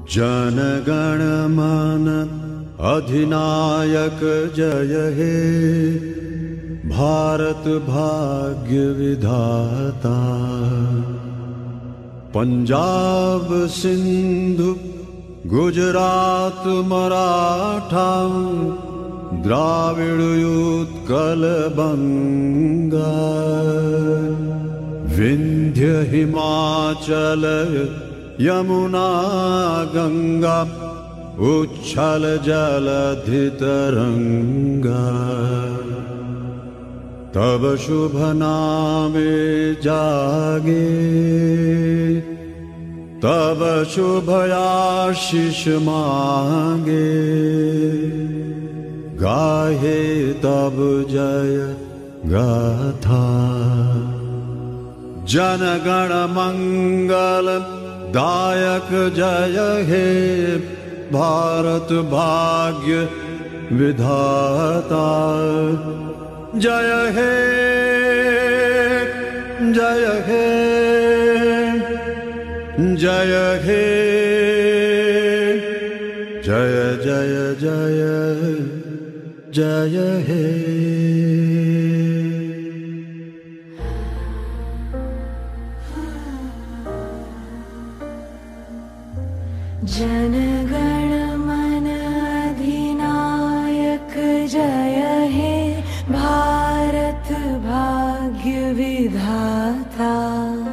जन गण मन अधिनायक जय हे, भारत भाग्य विधाता। पंजाब सिंधु गुजरात मराठा, द्राविड़ उत्कल बंगा, विंध्य हिमाचल यमुना गंगा, उच्छल जलधि तरंगा। तब शुभ नामे जागे, तब शुभ आशीष मांगे, गाहे तब जय गाथा। जन गण मंगल दायक जय हे, भारत भाग्य विधाता। जय हे जय हे जय हे, जय जय जय जय हे। जन गण मन अधिनायक जय हे, भारत भाग्य विधाता।